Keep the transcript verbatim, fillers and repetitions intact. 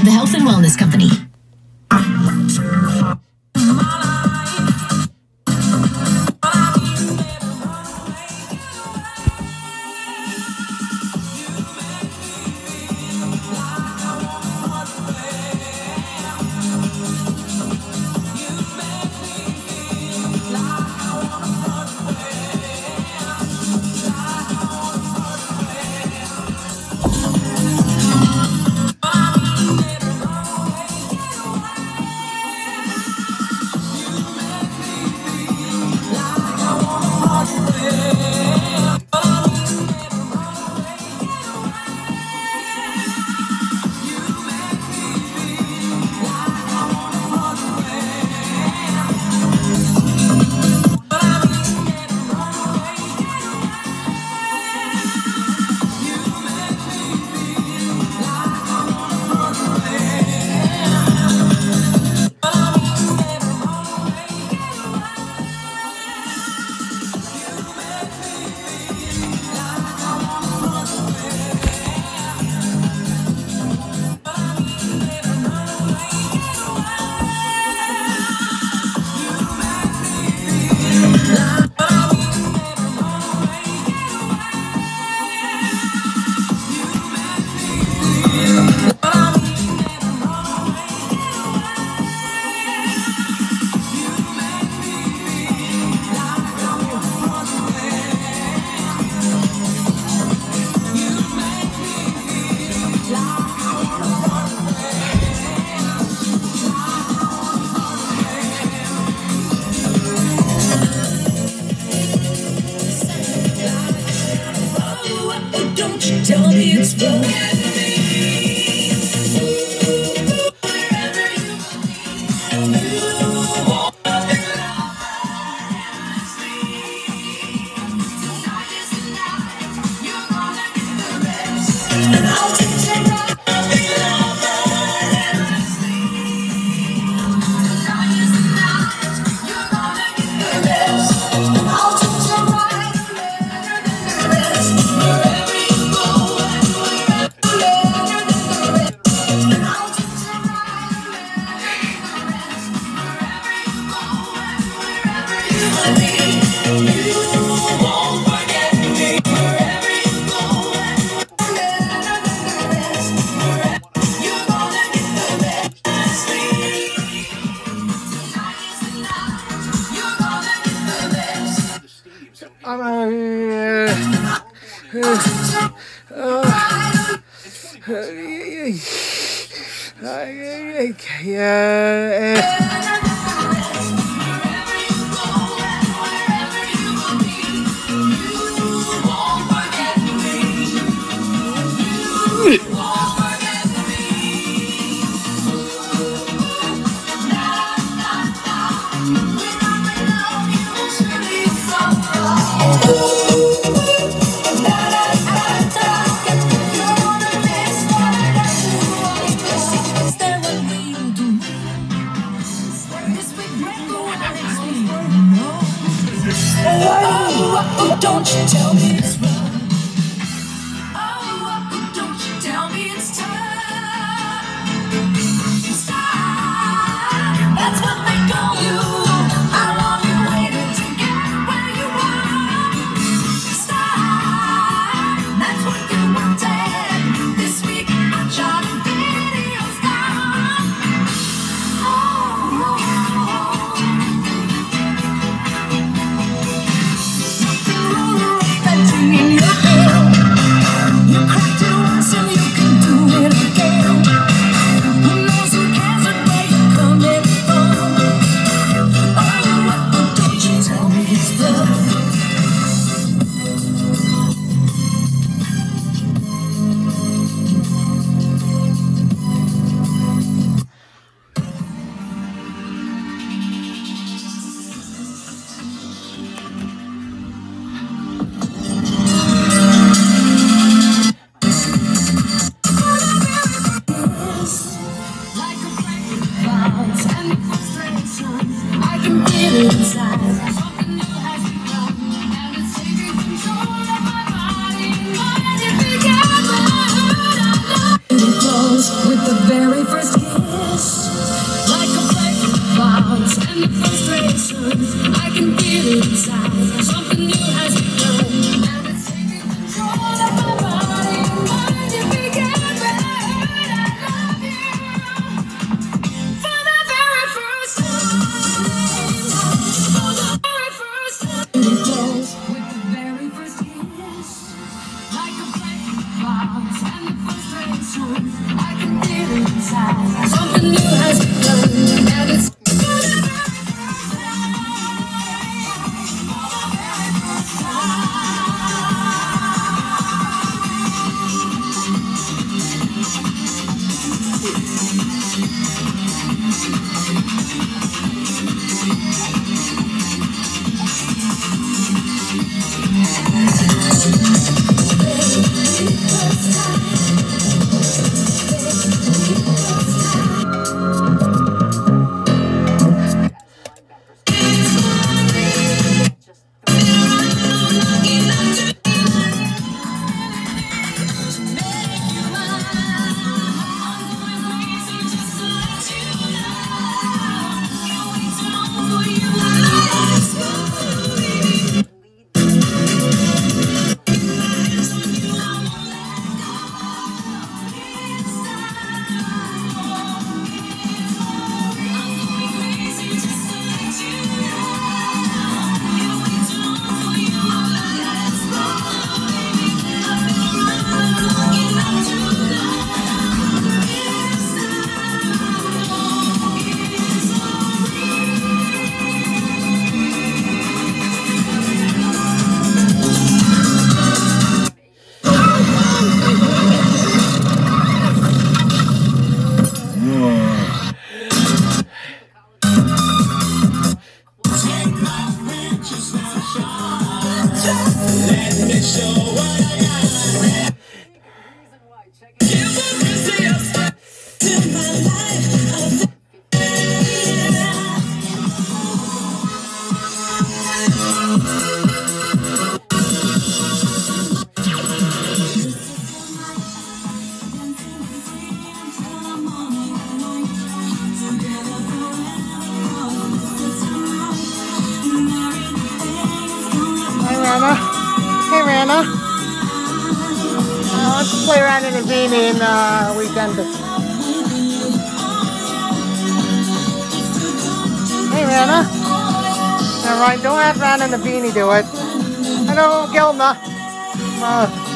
the health and wellness company. Tell me it's wrong. Don't you tell me it's wrong. Oh, don't you tell me it's time. It's time. That's what they call you. How long you waited to get where you are. It's time. That's what you wanted. This week I shot videos down. Oh, oh, oh. frustration. I can feel it inside. Something new has begun, and it's taking control of my body and mind. It began when I heard I love you for the very first time. For the very first time. It goes with the very first kiss, like a breaking clouds and the frustration. I can feel it inside. Something new has begun, and it's for the very first time. For the very first Hey Rana, uh, let's play around in a beanie in uh, weekend. Hey Rana, alright, don't have Rana in the beanie do it. Hello Gilma. Uh,